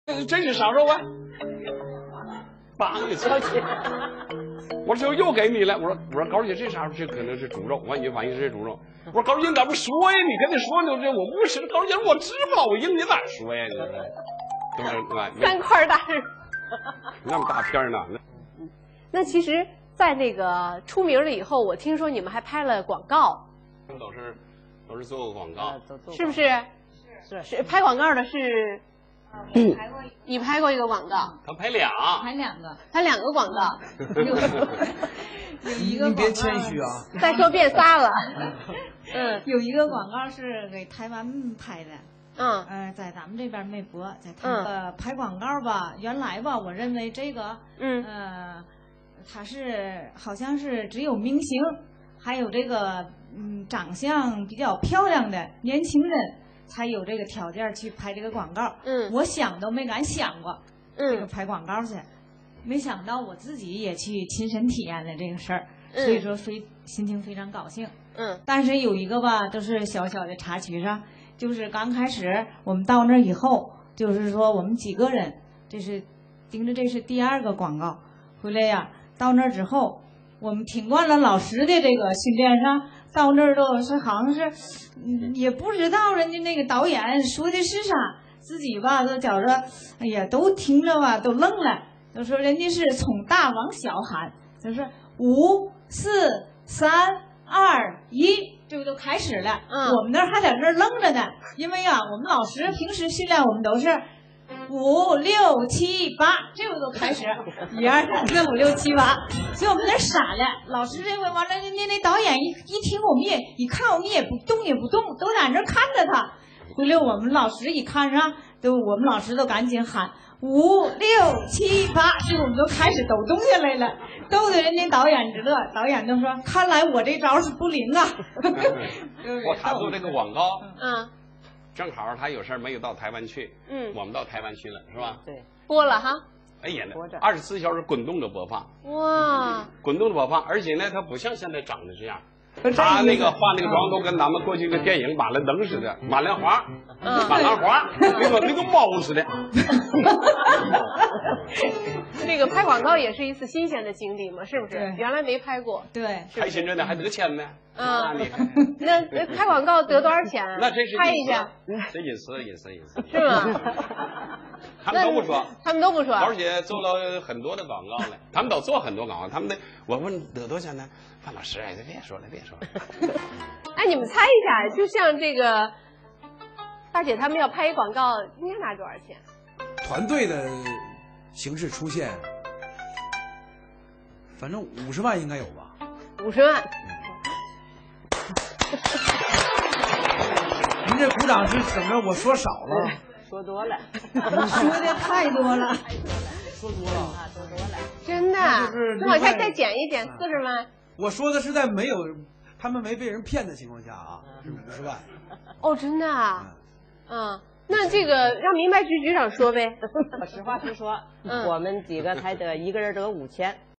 这是啥肉啊？8个小姐，我说又给你了。我说高姐这啥？这可能是猪肉。完你反应是猪肉。我说高姐你咋不说呀？你跟他说呢，这我不吃。高姐我吃不老硬，你咋说呀？你这都是吧 3块大肉， 那么大片呢？ 那其实，在那个出名了以后，我听说你们还拍了广告， 都是做过广告， 是不是？是拍广告的是。你拍过一个广告， 他拍两个， 拍2个广告， 有一个你别谦虚啊！ 再说变仨了。 有一个广告是给台湾拍的，在咱们这边没播，在他拍广告吧。原来吧，我认为这个，他是好像是只有明星，还有这个长相比较漂亮的年轻人。才有这个条件去拍这个广告，我想都没敢想过，这个拍广告去，没想到我自己也去亲身体验了这个事儿，所以说心情非常高兴，但是有一个吧，都是小小的插曲上，就是刚开始我们到那儿以后，就是说我们几个人，这是盯着这是第2个广告，回来呀，到那儿之后，我们听惯了老师的这个训练上。到那儿都是好像是，也不知道人家那个导演说的是啥，自己吧都觉着，哎呀，都听着吧都愣了，都说人家是从大往小喊，就是5、4、3、2、1，这不都开始了。我们那儿还在那儿愣着呢，因为啊，我们老师平时训练我们都是5、6、7、8，这不都开始1、2、3、4、5、6、7、8，所以我们那傻了。老师这回完了，那导演一听我们也一看，我们也不动，都在那看着他。回来我们老师一看上，我们老师都赶紧喊5、6、7、8，这我们都开始都动下来了，逗得人家导演直乐。导演都说：“看来我这招是不灵啊。” 他做这个广告，正好他有事儿没有到台湾去，我们到台湾去了，是吧？ 对，播了哈。 哎呀，24小时滚动的播放， 哇， 滚动的播放，而且呢，它不像现在长得这样，他那个化那个妆都跟咱们过去的电影马兰登似的，马兰花，那个猫似的。 这个拍广告也是一次新鲜的经历嘛，是不是？原来没拍过。 对， 开心着呢，还得钱呢。 那拍广告得多少钱？ 那这是拍一下， 这隐私。 是吗？ 他们都不说。 他们都不说。 而且做了很多的广告了，他们都做很多广告。他们的，我问得多少钱呢？范老师，哎，别说了。 哎，你们猜一下，就像这个大姐他们要拍一广告，应该拿多少钱？ 团队的形式出现，反正50万应该有吧 ？50万。 您这鼓掌是怎么？我说少了？ 说多了。 说的太多了。 说多了。 说多了。 真的？那往下再减一减，40万。 我说的是在他们没被人骗的情况下啊，是50万。 哦，真的啊？那这个让民办局局长说呗。 我实话实说，我们几个才得一个人得5000。